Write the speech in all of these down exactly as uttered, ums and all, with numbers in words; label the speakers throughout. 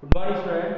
Speaker 1: Good morning students.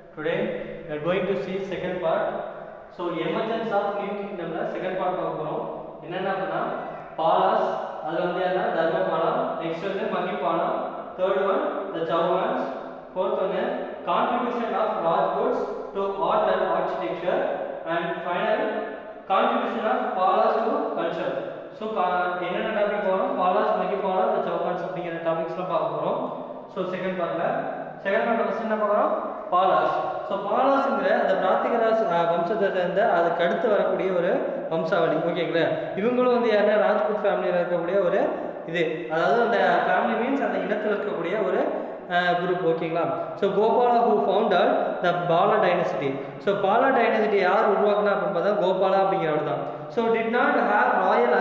Speaker 1: Today we are going to see second part. So emergence of new kingdom la second part பார்க்கறோம். என்னன்னா அப்படினா Palas அது வந்து என்ன தர்மபாலம், next வந்து மகிபாலம், third one the Chauvans, fourth one contribution of Rajputs to art and architecture, and final contribution of Palas to culture. So என்னென்ன டாபிக் போறோம்? Palas, மகிபாலம், the Chauvans அப்படிங்கற டாபிக்ஸ்லாம் பார்க்கறோம். So second partல second part ஃபர்ஸ்ட் என்ன பார்க்கறோம்? பாலாஸ். ஸோ பாலாஸ்ங்கிற அந்த பிராத்திகராஜ் வம்சத்தை சேர்ந்த அதுக்கு அடுத்து வரக்கூடிய ஒரு வம்சாவளி. ஓகேங்களா? இவங்களும் வந்து யாருன்னா ராஜ்புத் ஃபேமிலியில் இருக்கக்கூடிய ஒரு இது, அதாவது அந்த ஃபேமிலி மீன்ஸ் அந்த இனத்தில் இருக்கக்கூடிய ஒரு குரூப். ஓகேங்களா? So Gopala who founded the Pala dynasty. So Pala dynasty யார் உருவாக்குனா அப்படின்னு பார்த்தா கோபாலா அப்படிங்கிறவர் தான். So did not have royal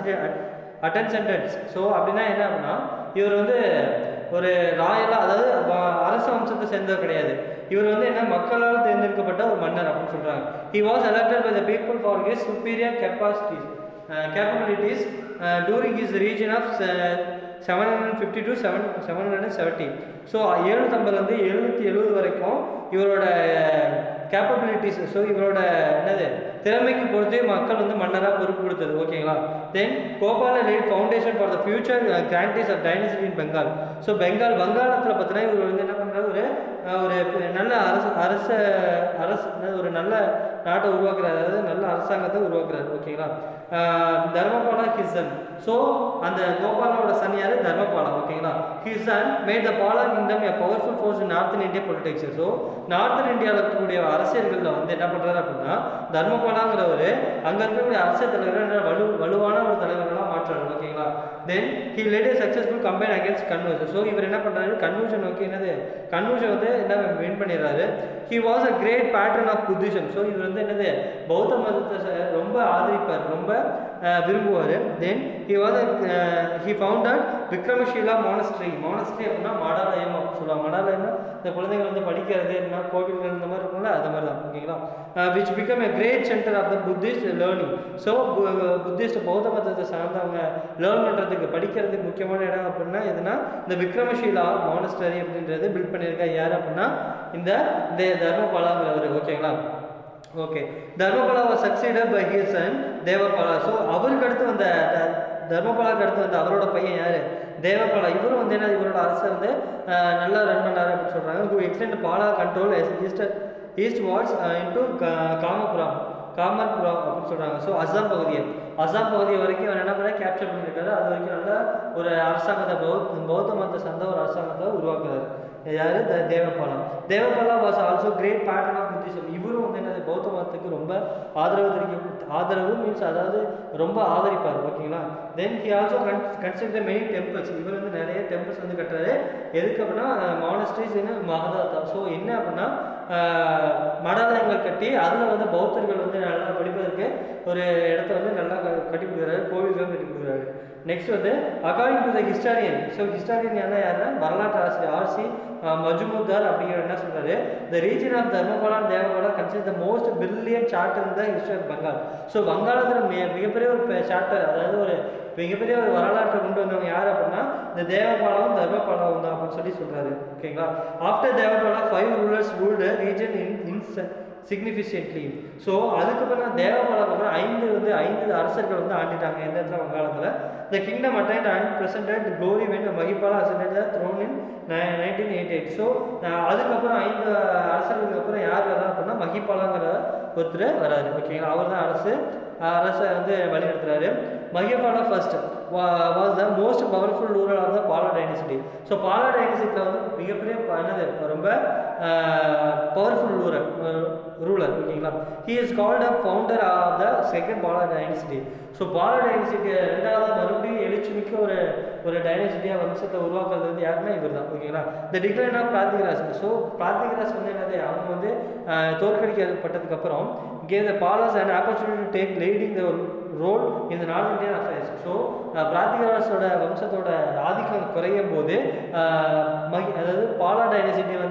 Speaker 1: அட்டென்சன்டன்ஸ். ஸோ அப்படின்னா என்ன அப்படின்னா இவர் வந்து ஒரு ராயலாக, அதாவது அரச வம்சத்தை சேர்ந்தவர் கிடையாது. இவர் வந்து என்ன மக்களால் தேர்ந்தெடுக்கப்பட்ட ஒரு மன்னர் அப்படின்னு சொல்கிறாங்க. He was elected by the people for his superior capacities capabilities during his reign of seven hundred fifty to seven seven hundred seventy. So எழுநூற்றம்பதுலேருந்து எழுநூற்றி எழுபது வரைக்கும் இவரோட கேப்பபிலிட்டிஸ், ஸோ இவரோட என்னது திறமைக்கு பொறுத்தே மக்கள் வந்து மன்னராக பொறுப்பு கொடுத்தது. ஓகேங்களா? Then Gopala laid foundation for the future grandeur of dynasty in Bengal. So Bengal வங்காளத்தில் பார்த்தீங்கன்னா இவர் வந்து என்ன பண்ணுறாரு, ஒரு ஒரு நல்ல அரசு அரச அரசு ஒரு நல்ல நாட்டை உருவாக்குறாரு, அதாவது நல்ல அரசாங்கத்தை உருவாக்குறாரு. ஓகேங்களா? தர்மபாலா ஹிசன். ஸோ அந்த கோபாலோட சன் யார்? தர்மபாலா. ஓகேங்களா? His son made the Pala kingdom a powerful force in northern India politics. So northern இந்தியாவில் இருக்கக்கூடிய அரசியல்களில் வந்து என்ன பண்ணுறாரு அப்படின்னா தர்மபாலாங்கிறவர் அங்கே இருக்கக்கூடிய அரசியல் தலைவர்கள் வலு வலுவான ஒரு தலைவர்களாக மாற்றுறாரு. ஓகேங்களா? Then he led a successful campaign against conversion. So இவர் என்ன பண்ணுறாரு, கன்வர்ஷன் நோக்கி என்னது கன்வர்ஷன் வந்து என்ன வின் பண்ணிடுறாரு. He was a great patron of Buddhism. So இவர் வந்து என்னது பௌத்த மதத்தை ரொம்ப ஆதரிப்பார், ரொம்ப விரும்புவார். Then he was he founded Vikramashila monastery. Monastery அப்படின்னா மடாலயம் அப்படின்னு சொல்லுவாங்க. மடாலயம்னா இந்த குழந்தைகள் வந்து படிக்கிறது என்ன கோவில்கள் இந்த மாதிரி இருக்கும்ல, அது மாதிரி தான். ஓகேங்களா? Which became a great centre of the Buddhist learning. So Buddhist பௌத்த மதத்தை சார்ந்தவங்க லேர்ன் பண்ணுறதுக்கு படிக்கிறதுக்கு முக்கியமான இடம் அப்படின்னா எதுனா இந்த விக்ரமஷீலா மானஸ்டரி அப்படின்றது பில்ட் பண்ணியிருக்காரு. யார் அப்படின்னா இந்த தர்மபாலாங்கிறவர். ஓகேங்களா? Okay. Dharmapala was succeeded by his son Devapala. So அவருக்கு அடுத்து வந்த தர்மபாலாவுக்கு அடுத்து வந்து அவரோட பையன் யார்? தேவபாலா. இவரும் வந்து என்ன இவரோட அரசை வந்து நல்லா ரன் பண்ணார் அப்படின்னு சொல்கிறாங்க. Who extend Pala control east eastwards into காமபுரம் காமர்புரம் அப்படின்னு சொல்கிறாங்க. ஸோ அஸ்ஸாம் பகுதியை அஸ்ஸாம் பகுதி வரைக்கும் அவர் என்ன பண்ண கேப்சர் பண்ணியிருக்காரு. அது வரைக்கும் நல்ல ஒரு அரசாங்கத்தை பௌத்த பௌத்த மதத்தை சார்ந்த ஒரு அரசாங்கத்தை உருவாக்குறாரு. யார்? The Devapala. Devapala was also great patron of Buddhism. இவரும் வந்து என்னது பௌத்த மதத்துக்கு ரொம்ப ஆதரவு தெரிவிக்க ஆதரவு மீன்ஸ் அதாவது ரொம்ப ஆதரிப்பார். ஓகேங்களா? Then he also con construct many temples. இவர் வந்து நிறைய டெம்பிள்ஸ் வந்து கட்டுறாரு. எதுக்கு அப்படின்னா மானஸ்ட்ரிஸ் என்ன மகதாத்தா. ஸோ என்ன அப்படின்னா மடாலயங்கள் கட்டி அதில் வந்து பௌத்தர்கள் வந்து நல்லா படிப்பதற்கு ஒரு இடத்த வந்து நல்லா கட்டி கொடுக்குறாரு, கோவில்கள் கட்டி கொடுக்குறாரு. நெக்ஸ்ட் வந்து according to the historian. So historian என்ன யாருன்னா வரலாற்று ஆசிரியர் ஆர்சி மஜுமுதார் அப்படிங்கிற என்ன சொல்றாரு, the reign of Dharmapala and Devapala consider the most brilliant chapter in the history of Bengal. So வங்காளத்தில் மிக மிகப்பெரிய ஒரு சார்ட்டர், அதாவது ஒரு மிகப்பெரிய ஒரு வரலாற்றை கொண்டு வந்தவங்க யார் அப்படின்னா இந்த தேவபாலாவும் தர்மபாலாவும் தான் அப்படின்னு சொல்லி சொல்றாரு. ஓகேங்களா? After Devapala five rulers ruled region in insignificantly. So அதுக்கப்புறம் தேவபாலாவுக்கு அப்புறம் ஐந்து வந்து ஐந்து அரசர்கள் வந்து ஆண்டிட்டாங்க எந்த இடத்துல வங்காளத்தில். The kingdom attained and presented glory when Mahipala ascended the throne in nineteen eighty eight. So அதுக்கப்புறம் ஐந்து அரசர்களுக்கு அப்புறம் யார் வரா அப்படின்னா மகிபாலாங்கிற ஒருத்தர் வராரு. ஓகேங்களா? அவர் தான் அரசு அரசை வந்து வழிநடத்துறாரு. Mahipala first was the most powerful ruler of the Pala dynasty. So Pala டைனசிட்டியில் வந்து மிகப்பெரிய என்னது ரொம்ப பவர்ஃபுல் ரூலர் ரூலர் ஓகேங்களா? He is called a founder of the second Pala dynasty. So Pala dynasty ரெண்டாவது மறுபடியும் எழுச்சி மிக்க ஒரு ஒரு டைனசிட்டியாக வம்சத்தை உருவாக்குறது வந்து யாருன்னா இவர் தான். ஓகேங்களா? The decline of Prathikaraj. So Prathikaraj வந்து என்னது அவங்க வந்து தோற்கடிக்கப்பட்டதுக்கப்புறம் gave the Palas an opportunity to take leading the role in the North Indian affairs. So பிராத்திகராஜோட வம்சத்தோட ஆதிக்கம் குறையும் போது மகி அதாவது பாலா டைனசிட்டி வந்து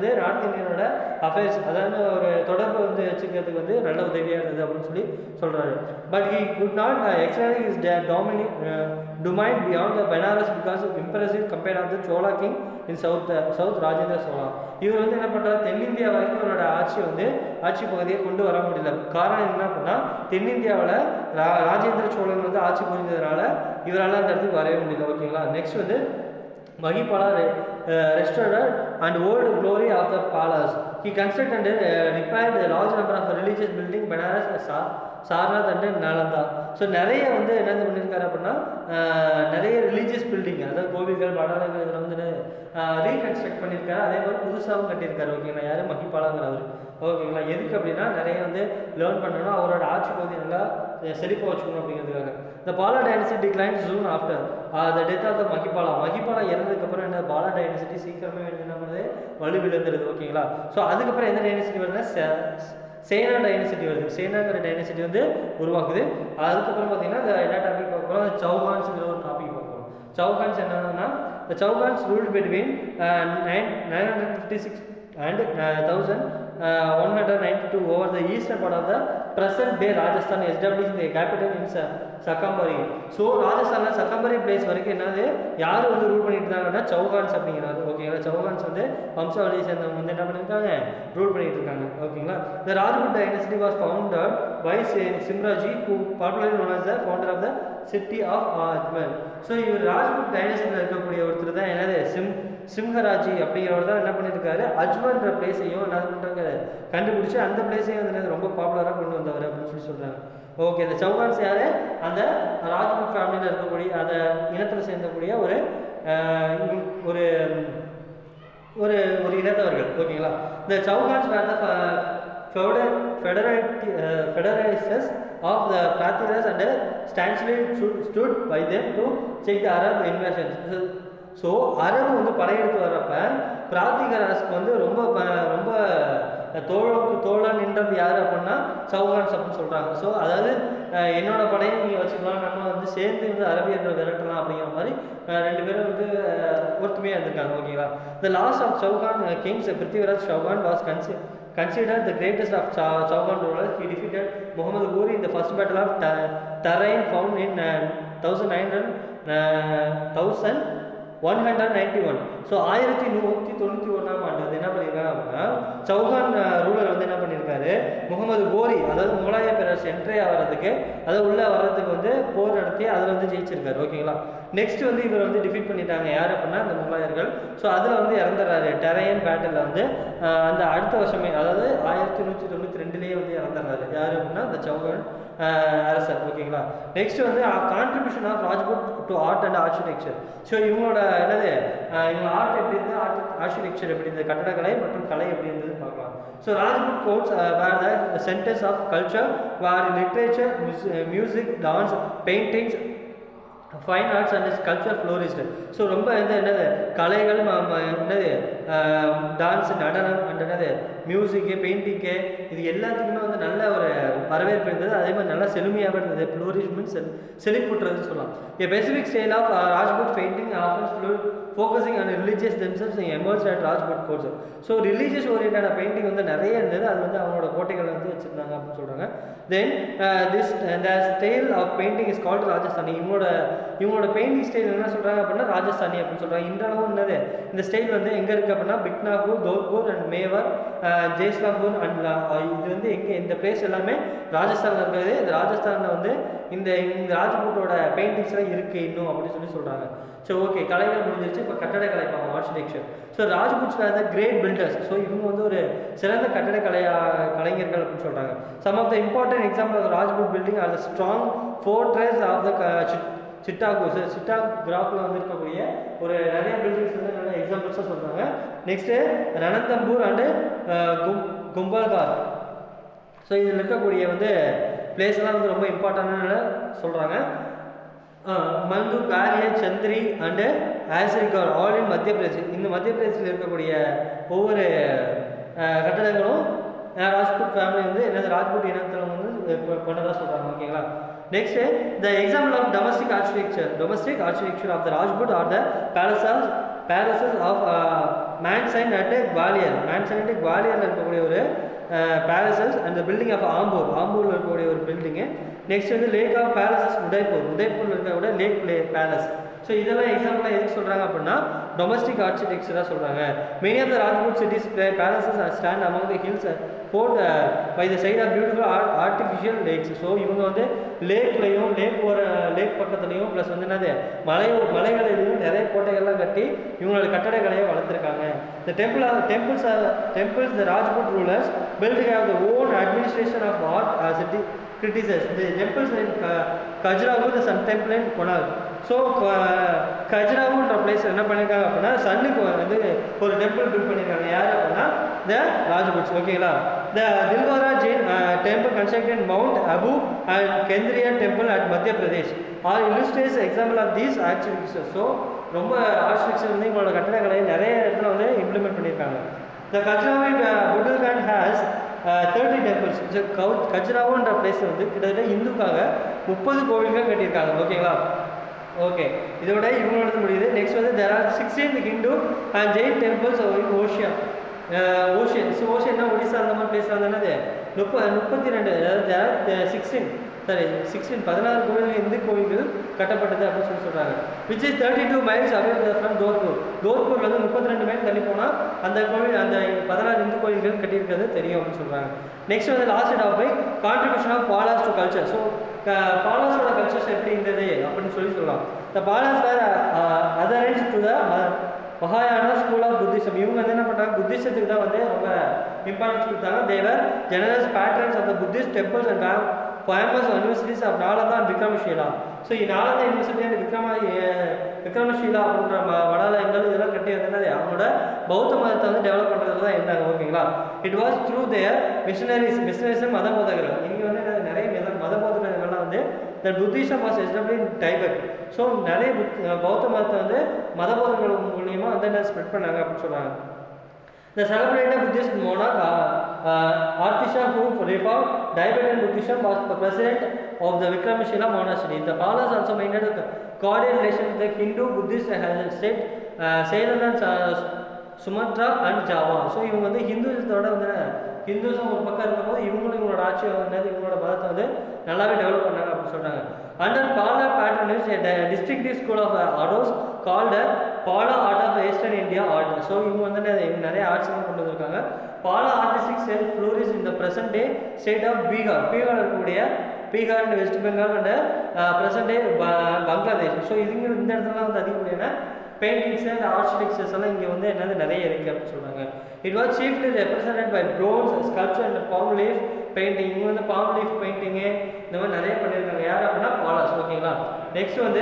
Speaker 1: வந்து நார்த் இந்தியனோட அஃபேர்ஸ் அதாவது ஒரு தொடர்பு வந்து வச்சுக்கிறதுக்கு வந்து நல்ல உதவியாக இருந்தது அப்படின்னு சொல்லி சொல்கிறாரு. But he could not extend his டாமினி domain beyond the Benares because of impressive compared of the Chola king in south uh, south Rajendra Chola. இவர் வந்து என்ன பண்ணுறாரு, தென்னிந்தியா வரைக்கும் இவரோட ஆட்சி வந்து ஆட்சி பகுதியை கொண்டு வர முடியல. காரணம் என்ன அப்படின்னா தென்னிந்தியாவில் ரா ராஜேந்திர சோழன் வந்து ஆட்சி புரிஞ்சதுனால இவரால் அந்த இடத்துக்கு வரவே முடியல. ஓகேங்களா. நெக்ஸ்ட் வந்து Mahipala uh, restored and old glory of the palace. He constructed and uh, repaired a large number of religious buildings Benares, Sarnath and Nalanda. So நிறைய வந்து என்ன பண்ணியிருக்காரு அப்படின்னா நிறைய ரிலீஜியஸ் பில்டிங் அதாவது கோவில்கள் பாடாளங்கள் இதில் வந்து ரீகன்ஸ்ட்ரக்ட் பண்ணியிருக்காரு. அதே மாதிரி புதுசாகவும் கட்டியிருக்காரு. ஓகேங்களா. யார் மகிபாலாங்கிறவர். ஓகேங்களா. எதுக்கு அப்படின்னா நிறைய வந்து லேர்ன் பண்ணணும், அவரோட ஆட்சி பகுதி நல்லா செழிப்பாக வச்சுக்கணும் அப்படிங்கிறதுக்காக. இந்த Pala dynasty decline soon after the death of the Mahipala. Mahipala இறந்ததுக்கப்புறம் என்ன பாலா டைனஸ்டி சீக்கிரமே என்ன பண்ணுறது வலுவிழந்துருது. ஓகேங்களா. ஸோ அதுக்கப்புறம் எந்த டைனஸ்டி வருதுன்னா சேனா டைனசிட்டி வருது. சேனாங்கிற டைனசிட்டி வந்து உருவாக்குது. அதுக்கப்புறம் பார்த்தீங்கன்னா இந்த என்ன டாபிக் பார்க்க போகிறோம், சௌகான்ஸுங்கிற ஒரு டாபிக் பார்க்குறோம். சௌகான்ஸ் என்னன்னா the Chaugans ruled between uh, nine hundred fifty-six and uh, eleven ninety-two over the eastern part of the present day Rajasthan, establishing the capital in Sakambari. So ராஜஸ்தானில் சக்கம்பரி பிளேஸ் வரைக்கும் என்னது யார் வந்து ரூல் பண்ணிட்டு இருந்தாங்கன்னா சௌகான்ஸ் அப்படிங்கிறாரு. ஓகேங்களா. சௌகான்ஸ் வந்து வம்சாவளியை சேர்ந்தவங்க வந்து என்ன பண்ணியிருக்காங்க, ரூல் பண்ணிட்டு இருக்காங்க. ஓகேங்களா. The Rajput dynasty was founded by Simraji, who popularly known as the founder of the city of Ajmer. So இவர் ராஜ்புட் டைனஸ்டியில் இருக்கக்கூடிய ஒருத்தர் தான் என்னது சிம் சிம்ஹராஜி அப்படிங்கிறவர் தான் என்ன பண்ணியிருக்காரு, அஜ்மர்ன்ற பிளேஸையும் என்ன பண்ணுறாங்க கண்டுபிடிச்சி அந்த பிளேஸையும் வந்து ரொம்ப பாப்புலராக கொண்டு வந்தவர் அப்படின்னு சொல்லி சொல்கிறாங்க. ஓகே. இந்த சௌகான்ஸ் யார், அந்த ராஜ்புட் ஃபேமிலியில் இருக்கக்கூடிய அந்த இனத்தில் சேர்ந்தக்கூடிய ஒரு ஒரு ஒரு ஒரு இனத்தவர்கள். ஓகேங்களா. இந்த Chauhans were the federalists of the Prathiras and staunchly stood by them to check the Arab invasions. So அரபு வந்து படையெடுத்து வர்றப்ப பிராத்திகராஸ்க்கு வந்து ரொம்ப ரொம்ப தோழக்கு தோழன் நின்றது யார் அப்படின்னா சௌகான்ஸ் அப்படின்னு சொல்கிறாங்க. ஸோ அதாவது என்னோட படையை நீங்கள் வச்சுக்கலாம், நம்ம வந்து சேர்ந்து வந்து அரபியர்கள் விரட்டலாம் அப்படிங்கிற மாதிரி ரெண்டு பேரும் வந்து ஒருத்தமையாக இருந்திருக்காங்க. ஓகேங்களா. The last of Chauhan kings Prithviraj Chauhan was கன்சி considered the greatest of Chauhan rulers. He defeated Muhammad Ghori in the first battle of Tarain found in one ninety-one. So ஆயிரத்தி நூற்றி தொண்ணூற்றி ஒன்றாம் ஆண்டு வந்து என்ன பண்ணியிருக்காங்க அப்படின்னா சௌகான் ரூலர் வந்து என்ன பண்ணியிருக்காரு, முகமது கோரி அதாவது முகலாய பேரரசு என்ட்ரே ஆகிறதுக்கு அதாவது உள்ளே வர்றதுக்கு வந்து போர் நடத்தி அதில் வந்து ஜெயிச்சிருக்காரு. ஓகேங்களா. நெக்ஸ்ட் வந்து இவர் வந்து டிஃபீட் பண்ணிட்டாங்க யார் அப்படின்னா அந்த முகலாயர்கள். ஸோ அதில் வந்து இறந்துடுறாரு. டெரையன் பேட்டில் வந்து அந்த அடுத்த வருஷமே அதாவது ஆயிரத்தி நூற்றி தொண்ணூற்றி ரெண்டுலேயே வந்து இறந்துடுறாரு. யார் அப்படின்னா அந்த சௌகான் அரசர். ஓகேங்களா. நெக்ஸ்ட் வந்து contribution of Rajput to art and architecture. So இவங்களோட என்னது இவங்க ஆர்ட் எப்படி இருந்தது, ஆர்ட் ஆர்கிடெக்சர் எப்படி இருந்தது, கட்டடக்கலை மற்றும் கலை எப்படி இருந்ததுன்னு பார்க்கலாம். So Rajput courts were the centres of culture, where literature, music, dance, paintings, fine arts and culture flourished. So ரொம்ப வந்து என்னது கலைகள் என்னது டான்ஸு நடனம் அண்ட் என்னது மியூசிக்கு பெயிண்டிங்கு இது எல்லாத்துக்குமே வந்து நல்ல ஒரு வரவேற்பு இருந்தது. அதே மாதிரி நல்லா செழுமையாக இருந்தது. ஃப்ளோரிஷ் மீன்ஸ் செல் செழிப்புற்றதுன்னு சொல்லலாம். A specific style of uh, Rajput painting often focusing on religious themselves emerged at Rajput courts. So religious ஓரியன்டான பெயிண்டிங் வந்து நிறைய இருந்தது. அது வந்து அவங்களோட கோட்டைகள் வந்து வச்சுருந்தாங்க அப்படின்னு சொல்கிறாங்க. Then this the style of painting is called Rajasthani. இவங்களோட இவங்களோட பெயிண்டிங் ஸ்டைல் என்ன சொல்கிறாங்க அப்படின்னா ராஜஸ்தானி அப்படின்னு சொல்கிறாங்க. இன்றளவும் என்னது இந்த ஸ்டைல் வந்து எங்கே இருக்குது அப்படின்னா பிக்னாபூர், தோத்பூர் அண்ட் மேவர், ஜெய்ஸ்லாம்பூர் அண்ட் இது வந்து எங்கே இந்த பிளேஸ் எல்லாமே ராஜஸ்தானில் இருக்கிறது. இந்த ராஜஸ்தானில் வந்து இந்த இந்த ராஜ்புட்டோட பெயிண்டிங்ஸ்லாம் இருக்குது இன்னும் அப்படின்னு சொல்லி சொல்கிறாங்க. ஸோ ஓகே, கலைகள் முடிஞ்சிருச்சு. இப்போ கட்டடக்கலை பார்ப்போம், architecture. So Rajputs were the great builders. So இவங்க வந்து ஒரு சிறந்த கட்டடக்கலை கலைஞர்கள் அப்படின்னு சொல்கிறாங்க. Some of the important example of Rajput building are the strong fortress of the சிட்டாகோ. ஸோ சிட்டாக் கிராஃபில் வந்து இருக்கக்கூடிய ஒரு நிறைய பில்டிங்ஸ் வந்து நல்ல எக்ஸாம்பிள்ஸாக சொல்கிறாங்க. நெக்ஸ்ட்டு ரணந்தம்பூர் அண்டு கும் கும்பல்கார். ஸோ இதில் இருக்கக்கூடிய வந்து பிளேஸ்லாம் வந்து ரொம்ப இம்பார்ட்டன்ட்னு சொல்கிறாங்க. மந்து, காலிய, சந்திரி அண்டு ஆசிரிகார் ஆல் இன் மத்திய பிரதேஷ். இந்த மத்திய பிரதேசத்தில் இருக்கக்கூடிய ஒவ்வொரு கட்டடங்களும் ராஜ்புட் ஃபேமிலி வந்து என்னது ராஜ்புட் இனத்தில் வந்து பண்ணதாக சொல்கிறாங்க. ஓகேங்களா. Next the example of domestic architecture. Domestic architecture of the Rajput or the palaces palaces of Mansingh at Gwalior Mansingh at குவாலியரில் இருக்கக்கூடிய ஒரு palaces and building of Amber ஆம்பூரில் இருக்கக்கூடிய ஒரு பில்டிங்கு. நெக்ஸ்ட் வந்து லேக் ஆஃப் பேலசஸ் உதய்பூர் உதய்பூரில் இருக்கக்கூடிய லேக் பிளே பேலஸ். ஸோ இதெல்லாம் எக்ஸாம்பிளாக எதுக்கு சொல்கிறாங்க அப்படின்னா டொமஸ்டிக் ஆர்கிடெக்சராக சொல்கிறாங்க. Many of the Rajput cities palaces stand among the hills fort by the side of beautiful art artificial lakes. So இவங்க வந்து லேக்லையும் லேக் ஒரு லேக் பக்கத்துலையும் ப்ளஸ் வந்து என்னது மலை மலைகளிலையும் நிறைய கோட்டைகள்லாம் கட்டி இவங்களோட கட்டடக்கலையை வளர்த்துருக்காங்க. The temple temples temples the Rajput rulers built have the own administration of art city critics. The temples in Khajuraho the sun temple in Konark. So கஜுராஹோன்ற பிளேஸ் என்ன பண்ணியிருக்காங்க அப்படின்னா சன்னுக்கு வந்து ஒரு டெம்பிள் பில்ட் பண்ணியிருக்காங்க. யார் அப்படின்னா த ராஜ்பூட்ஸ். ஓகேங்களா. The Dilwara Jain temple constructed mount Abu and Kandariya temple at Madhya Pradesh are illustrates example of these architecture. So ரொம்ப ஆர்கிடெக்சர் வந்து இவங்களோட கட்டடக்கலையை நிறைய இடத்துல வந்து இம்ப்ளிமெண்ட் பண்ணியிருக்காங்க. The Khajuraho Bundelkhand has thirty temples. கஜுராஹோன்ற பிளேஸ் வந்து கிட்டத்தட்ட இந்துக்காக முப்பது கோவில்கள் கட்டியிருக்காங்க. ஓகேங்களா. ஓகே, இதோட இவங்களோட முடியுது. நெக்ஸ்ட் வந்து there are sixteen Hindu and Jain temples in Osia Osian. So ஓஷியன்னா ஒடிசா அந்த மாதிரி பிளேஸ் வந்தது முப்ப முப்பத்தி ரெண்டு அதாவது சிக்ஸ்டீன் சாரி சிக்ஸ்டீன் பதினாறு கோவில் இந்து கோவில்கள் கட்டப்பட்டது அப்படின்னு சொல்லி சொல்கிறாங்க. Which is thirty two miles away from Jodhpur. Jodhpur வந்து முப்பத்தி ரெண்டு மைல் தள்ளி போனால் அந்த கோவில் அந்த பதினாறு இந்து கோவில்கள் கட்டியிருக்கிறது தெரியும் அப்படின்னு சொல்கிறாங்க. நெக்ஸ்ட் வந்து last of by contribution of Palas to culture. So பாலாஸோட கல்ச்சர்ஸ் எப்படி இருந்தது அப்படின்னு சொல்லி சொல்லலாம். The Palas were adherents to the மகாயானா ஸ்கூல் ஆஃப் புத்திசம். இவங்க வந்து என்ன பண்ணுறாங்க புத்திசத்துக்கு தான் வந்து ரொம்ப இம்பார்ட்டன்ஸ் கொடுத்தாங்க. They were general patrons of the Buddhist temples and famous universities of Nalanda and Vikramashila. So Nalanda university and Vikrama Vikramashila அப்படின்ற வடாலயங்கள் இதெல்லாம் கட்டி வந்தது அவங்களோட பௌத்த மதத்தை வந்து டெவலப் பண்ணுறது தான் இருந்தாங்க. ஓகேங்களா. It was through their missionaries missionaries மத போதகர்கள். இங்கே வந்து நிறைய மத மத போதகர்கள்லாம் வந்து the Buddhism was established in Tibet. So நிறைய பௌத்த மதத்தை வந்து மத போதகர்கள் மூலியமாக வந்து என்ன ஸ்ப்ரெட் பண்ணாங்க அப்படின்னு சொல்கிறாங்க. The celebrated Buddhist monarch uh, uh, Artisha who reformed Tibetan Buddhism was the president of the Vikramashila monastery. The palace also maintained a cordial relation with the Hindu Buddhist state uh, Ceylon and uh, Sumatra and Java. So இவங்க வந்து ஹிந்துஸோட வந்து ஹிந்துஸும் ஒரு பக்கம் இருக்கும்போது இவங்களும் இவங்களோட ஆட்சி வந்து இவங்களோட மதத்தை வந்து நல்லாவே டெவலப் பண்ணாங்க அப்படின்னு சொல்கிறாங்க. Under Pala patronage distinctive school of arts called Pala art of western India art. So இவங்க வந்து நிறைய ஆர்ட்ஸ் எல்லாம் கொண்டு வந்திருக்காங்க. Bala artistic cell flourish in the present day state of Bihar. Bihar இருக்கக்கூடிய Bihar and west Bengal and present day Bangladesh. So இதுங்க இந்த இடத்துல வந்து அதிகப்படியான பெயிண்டிங்ஸ் அண்ட் ஆர்கிடெக்சர்ஸ் எல்லாம் இங்கே வந்து என்னது நிறைய இருக்குது அப்படின்னு சொல்கிறாங்க. It was chiefly represented by bronze sculpture and palm leaf painting. இவங்க வந்து பாம் லீஃப் பெயிண்டிங்கு இந்த மாதிரி நிறைய பண்ணியிருக்காங்க. யார் அப்படின்னா பாலாஸ். ஓகேங்களா. நெக்ஸ்ட் வந்து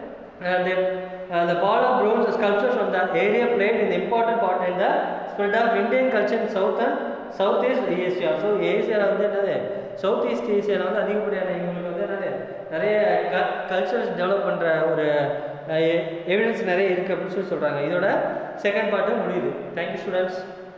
Speaker 1: the Pala bronze sculptures from the area played an important part in the spread of Indian culture in south and southeast Asia. So ஏசியாவில் வந்து என்னது சவுத் ஈஸ்ட் ஏசியாவில் வந்து அதிகப்படியான இவங்களுக்கு வந்து என்னது நிறைய க கல்ச்சர்ஸ் டெவலப் பண்ணுற ஒரு எவிடன்ஸ் நிறைய இருக்குது அப்படின்னு சொல்லி சொல்கிறாங்க. இதோட செகண்ட் பார்ட்டு முடியுது. Thank you students.